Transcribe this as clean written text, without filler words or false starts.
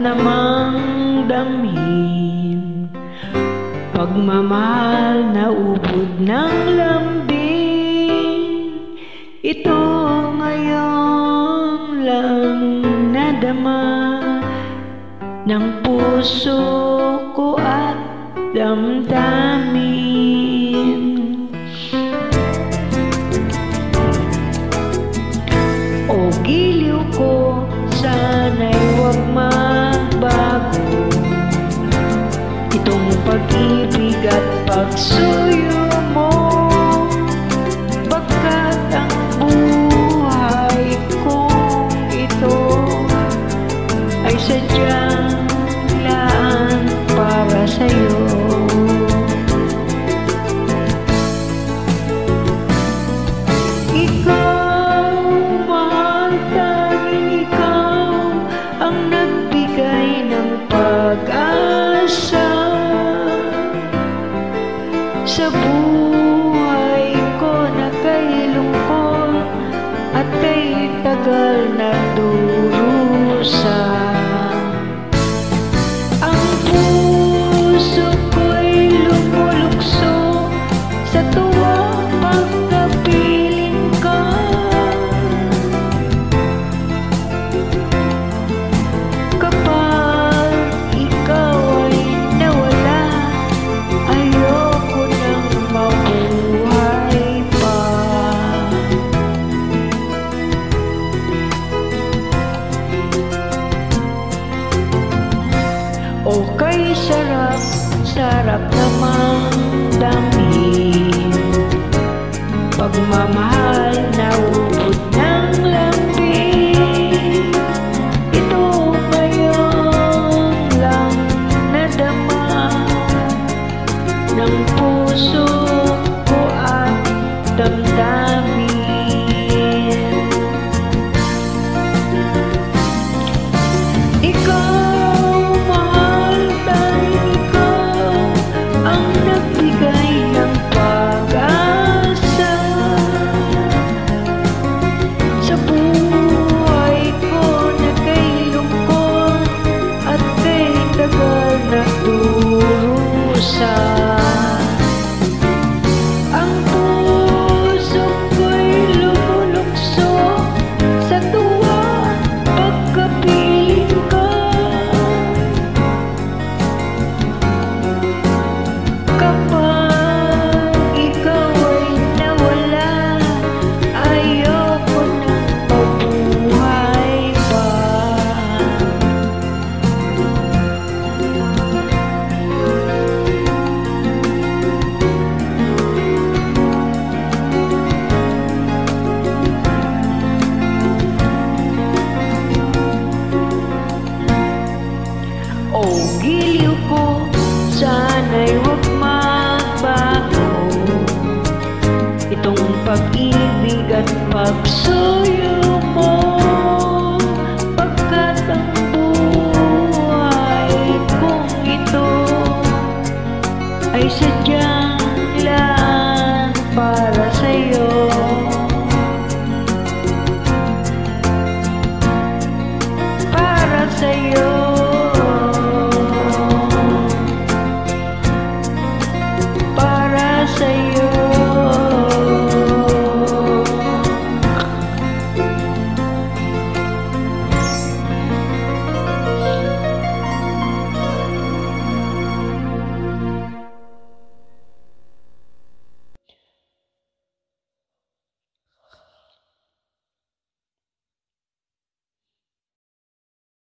namang damhin, pagmamahal na ubod ng lambing. Ito ngayon lang nadama ng puso ko at damdamin. O giliw ko, sana'y huwag magbago itong pag-ibig at pagsuyo mo, pagkat ang buhay kong ito ay sadyang laan para sa'yo. Ikaw, mahal, tanging ikaw ang nagbigay ng pag-asa sa buhay ko na kay lungkot at kay tagal na durusa. Ang puso ko'y lumulukso sa tuwa pagkapiling ka. Kapag ikaw ay nawala, ayoko nang mabuhay pa. O kay sarap, sarap namang damhin, pagmamahal na ubod ng lambing. Ito ngayon lang nadama ng puso ko at damdamin. Ikaw, mahal, tanging ikaw ang nagbigay ng pag-asa sa buhay ko na kay lungkot at kay tagal na durusa. Ang puso ko'y lumulukso sa tuwa pagkapiling ka. Kapag ikaw ay nawala, ayoko nang mabuhay pa. O giliw ko, sana'y huwag magbago itong pag-ibig at pagsuyo mo.